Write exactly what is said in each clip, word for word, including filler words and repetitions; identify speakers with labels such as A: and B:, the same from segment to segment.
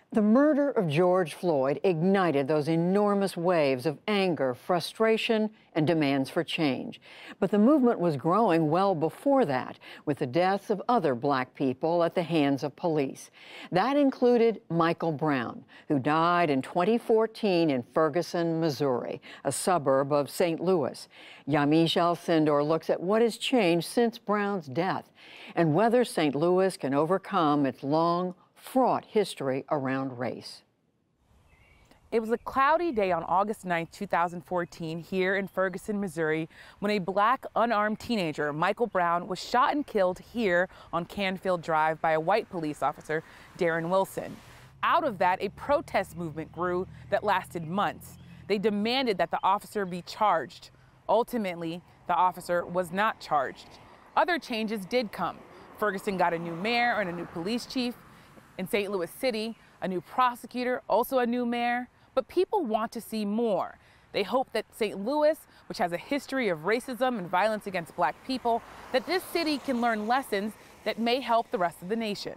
A: The murder of George Floyd ignited those enormous waves of anger, frustration, and demands for change. But the movement was growing well before that, with the deaths of other Black people at the hands of police. That included Michael Brown, who died in twenty fourteen in Ferguson, Missouri, a suburb of Saint Louis. Yamiche Alcindor looks at what has changed since Brown's death and whether Saint Louis can overcome its long, fraught history around race.
B: It was a cloudy day on August ninth, two thousand fourteen, here in Ferguson, Missouri, when a Black unarmed teenager, Michael Brown, was shot and killed here on Canfield Drive by a white police officer, Darren Wilson. Out of that, a protest movement grew that lasted months. They demanded that the officer be charged. Ultimately, the officer was not charged. Other changes did come. Ferguson got a new mayor and a new police chief. In Saint Louis City, a new prosecutor, also a new mayor. But people want to see more. They hope that Saint Louis, which has a history of racism and violence against Black people, that this city can learn lessons that may help the rest of the nation.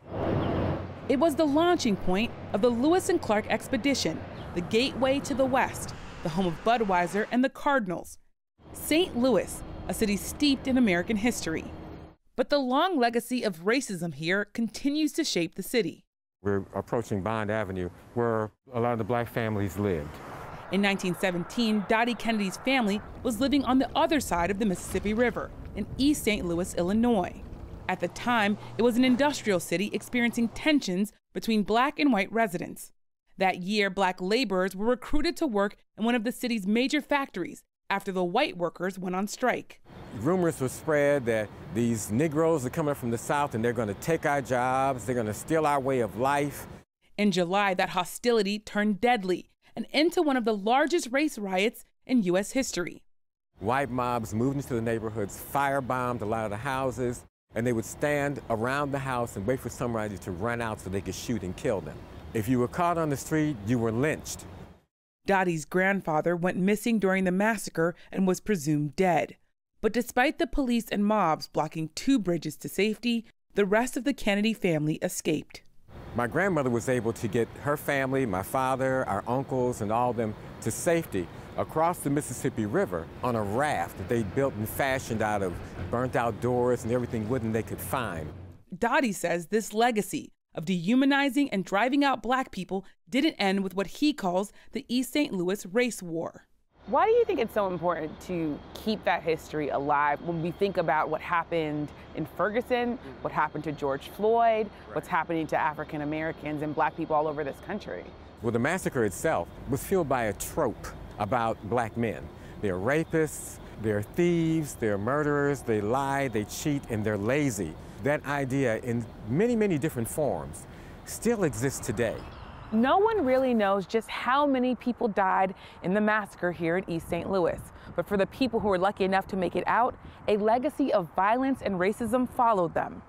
B: It was the launching point of the Lewis and Clark expedition, the gateway to the West, the home of Budweiser and the Cardinals. Saint Louis, a city steeped in American history. But the long legacy of racism here continues to shape the city.
C: We're approaching Bond Avenue, where a lot of the Black families lived.
B: In nineteen seventeen, Dottie Kennedy's family was living on the other side of the Mississippi River in East Saint Louis, Illinois. At the time, it was an industrial city experiencing tensions between Black and white residents. That year, Black laborers were recruited to work in one of the city's major factories after the white workers went on strike.
C: Rumors were spread that these Negroes are coming from the South and they're going to take our jobs, they're going to steal our way of life.
B: In July, that hostility turned deadly and into one of the largest race riots in U S history.
C: White mobs moved into the neighborhoods, firebombed a lot of the houses, and they would stand around the house and wait for somebody to run out so they could shoot and kill them. If you were caught on the street, you were lynched.
B: Dottie's grandfather went missing during the massacre and was presumed dead. But despite the police and mobs blocking two bridges to safety, the rest of the Kennedy family escaped.
C: My grandmother was able to get her family, my father, our uncles, and all of them to safety across the Mississippi River on a raft that they built and fashioned out of burnt out doors and everything wooden they could find.
B: Dottie says this legacy of dehumanizing and driving out Black people didn't end with what he calls the East Saint Louis race war. Why do you think it's so important to keep that history alive when we think about what happened in Ferguson, what happened to George Floyd, what's happening to African Americans and Black people all over this country?
C: Well, the massacre itself was fueled by a trope about Black men. They're rapists, they're thieves, they're murderers, they lie, they cheat, and they're lazy. That idea, in many, many different forms, still exists today.
B: No one really knows just how many people died in the massacre here in East Saint Louis. But for the people who were lucky enough to make it out, a legacy of violence and racism followed them.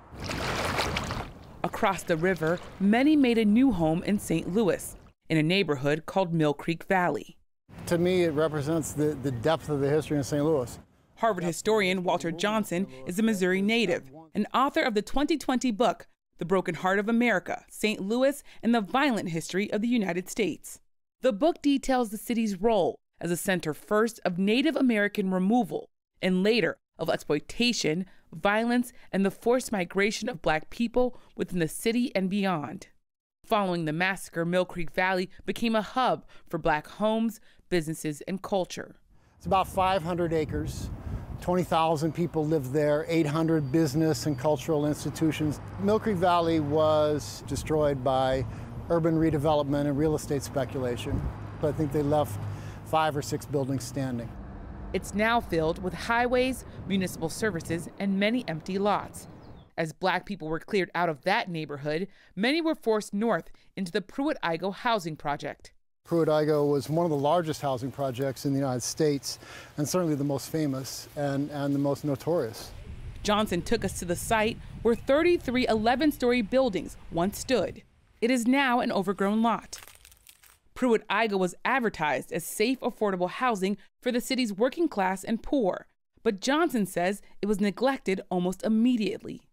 B: Across the river, many made a new home in Saint Louis, in a neighborhood called Mill Creek Valley.
D: To me, it represents the, the depth of the history in Saint Louis.
B: Harvard historian Walter Johnson is a Missouri native and author of the twenty twenty book, The Broken Heart of America, Saint Louis and the Violent History of the United States. The book details the city's role as a center first of Native American removal and later of exploitation, violence, and the forced migration of Black people within the city and beyond. Following the massacre, Mill Creek Valley became a hub for Black homes, businesses, and culture.
D: It's about five hundred acres. twenty thousand people live there, eight hundred business and cultural institutions. Mill Creek Valley was destroyed by urban redevelopment and real estate speculation, but I think they left five or six buildings standing.
B: It's now filled with highways, municipal services, and many empty lots. As Black people were cleared out of that neighborhood, many were forced north into the Pruitt-Igoe housing project.
D: Pruitt-Igoe was one of the largest housing projects in the United States, and certainly the most famous and, and the most notorious.
B: Johnson took us to the site where thirty-three eleven-story buildings once stood. It is now an overgrown lot. Pruitt-Igoe was advertised as safe, affordable housing for the city's working class and poor, but Johnson says it was neglected almost immediately.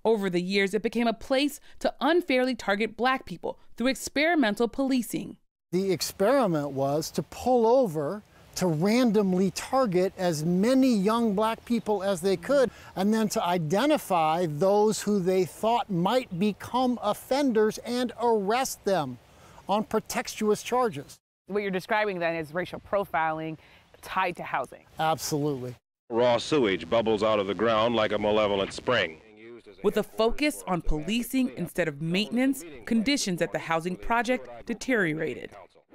B: Over the years, it became a place to unfairly target black people through experimental policing.
D: The experiment was to pull over, to randomly target as many young black people as they could, and then to identify those who they thought might become offenders and arrest them on pretextuous charges.
B: What you're describing then is racial profiling tied to housing.
D: Absolutely.
E: Raw sewage bubbles out of the ground like a malevolent spring.
B: With a focus on policing instead of maintenance, conditions at the housing project deteriorated.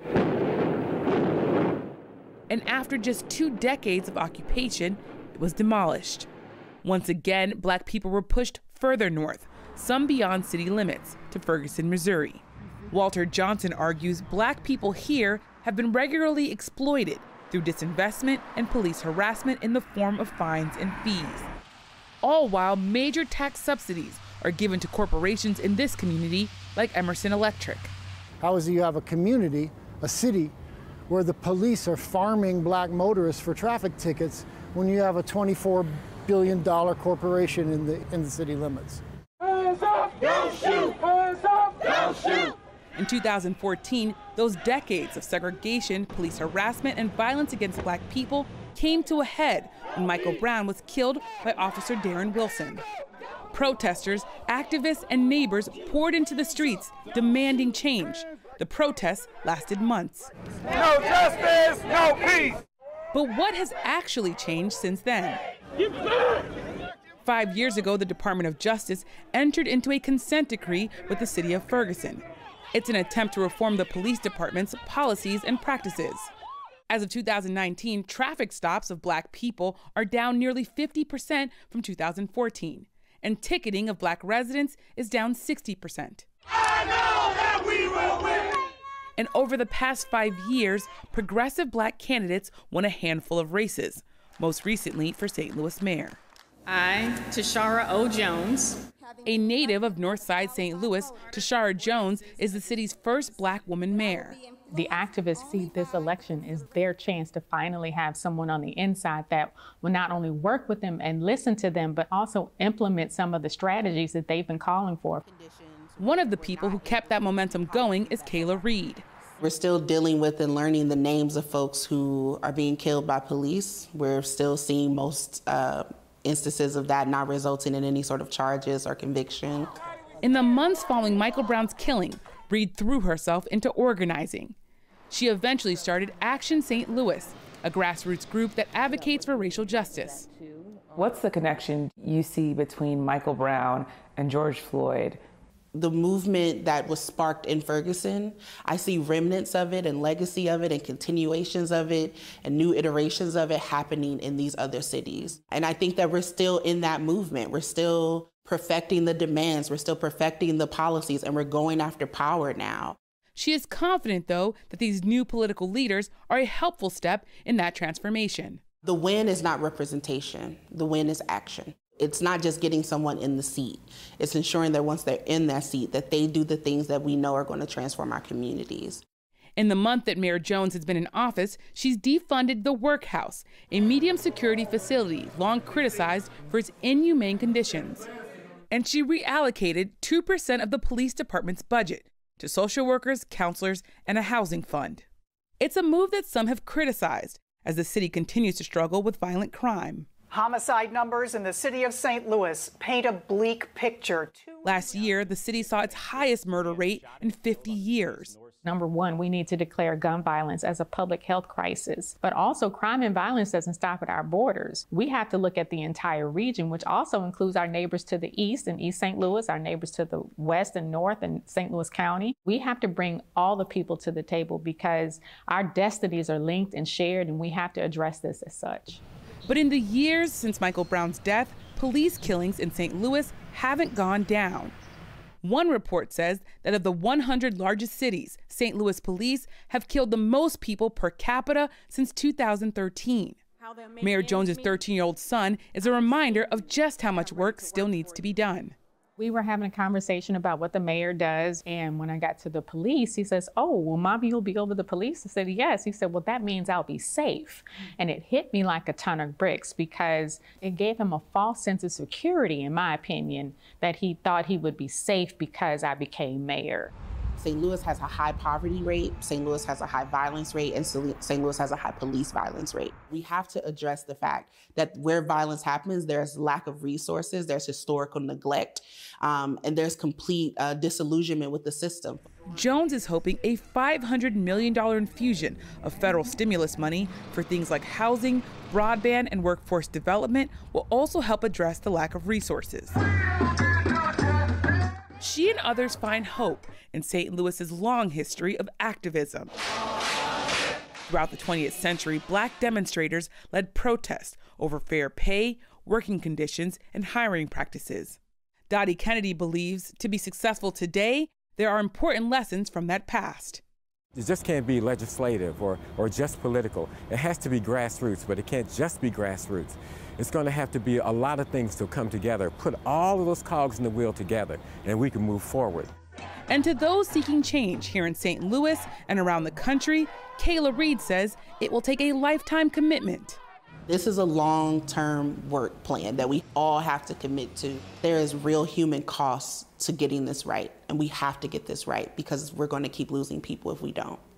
B: And after just two decades of occupation, it was demolished. Once again, black people were pushed further north, some beyond city limits, to Ferguson, Missouri. Walter Johnson argues black people here have been regularly exploited through disinvestment and police harassment in the form of fines and fees. All while major tax subsidies are given to corporations in this community, like Emerson Electric.
D: How is it you have a community, a city, where the police are farming black motorists for traffic tickets when you have a twenty-four billion dollar corporation in the, in the city limits?
F: Hands up! Don't shoot! Hands up! Don't shoot!
B: In two thousand fourteen, those decades of segregation, police harassment, and violence against black people came to a head when Michael Brown was killed by Officer Darren Wilson. Protesters, activists, and neighbors poured into the streets demanding change. The protests lasted months.
F: No justice, no peace!
B: But what has actually changed since then? Five years ago, the Department of Justice entered into a consent decree with the city of Ferguson. It's an attempt to reform the police department's policies and practices. As of two thousand nineteen, traffic stops of black people are down nearly fifty percent from two thousand fourteen, and ticketing of black residents is down sixty percent.
F: I know that we will win!
B: And over the past five years, progressive black candidates won a handful of races, most recently for Saint Louis mayor.
G: I, Tashara O. Jones.
B: A native of Northside Saint Louis, Tashara Jones is the city's first black woman mayor.
H: The activists see this election as their chance to finally have someone on the inside that will not only work with them and listen to them, but also implement some of the strategies that they've been calling for.
B: One of the people who kept that momentum going is Kayla Reed.
I: We're still dealing with and learning the names of folks who are being killed by police. We're still seeing most uh, instances of that not resulting in any sort of charges or conviction.
B: In the months following Michael Brown's killing, Reed threw herself into organizing. She eventually started Action Saint Louis, a grassroots group that advocates for racial justice.
J: What's the connection you see between Michael Brown and George Floyd?
I: The movement that was sparked in Ferguson, I see remnants of it and legacy of it and continuations of it and new iterations of it happening in these other cities. And I think that we're still in that movement. We're still perfecting the demands, we're still perfecting the policies, and we're going after power now.
B: She is confident, though, that these new political leaders are a helpful step in that transformation.
I: The win is not representation. The win is action. It's not just getting someone in the seat. It's ensuring that once they're in that seat, that they do the things that we know are going to transform our communities.
B: In the month that Mayor Jones has been in office, she's defunded the Workhouse, a medium security facility long criticized for its inhumane conditions. And she reallocated two percent of the police department's budget to social workers, counselors, and a housing fund. It's a move that some have criticized as the city continues to struggle with violent crime.
K: Homicide numbers in the city of Saint Louis paint a bleak picture.
B: Last year, the city saw its highest murder rate in fifty years.
H: Number one, we need to declare gun violence as a public health crisis, but also crime and violence doesn't stop at our borders. We have to look at the entire region, which also includes our neighbors to the east in East Saint Louis, our neighbors to the west and north in Saint Louis County. We have to bring all the people to the table because our destinies are linked and shared, and we have to address this as such.
B: But in the years since Michael Brown's death, police killings in Saint Louis haven't gone down. One report says that of the one hundred largest cities, Saint Louis police have killed the most people per capita since two thousand thirteen. Mayor Jones's thirteen-year-old son is a reminder of just how much work still needs to be done.
H: We were having a conversation about what the mayor does, and when I got to the police, he says, oh, well, mommy, you'll be over the police? I said, yes. He said, well, that means I'll be safe. And it hit me like a ton of bricks because it gave him a false sense of security, in my opinion, that he thought he would be safe because I became mayor.
I: Saint Louis has a high poverty rate, Saint Louis has a high violence rate, and Saint Louis has a high police violence rate. We have to address the fact that where violence happens, there's lack of resources, there's historical neglect, um, and there's complete uh, disillusionment with the system.
B: Jones is hoping a five hundred million dollars infusion of federal stimulus money for things like housing, broadband, and workforce development will also help address the lack of resources. She and others find hope in Saint Louis's long history of activism. Throughout the twentieth century, Black demonstrators led protests over fair pay, working conditions, and hiring practices. Dottie Kennedy believes to be successful today, there are important lessons from that past.
C: It just can't be legislative or, or just political. It has to be grassroots, but it can't just be grassroots. It's going to have to be a lot of things to come together, put all of those cogs in the wheel together, and we can move forward.
B: And to those seeking change here in Saint Louis and around the country, Kayla Reed says it will take a lifetime commitment.
I: This is a long-term work plan that we all have to commit to. There is real human costs to getting this right, and we have to get this right because we're going to keep losing people if we don't.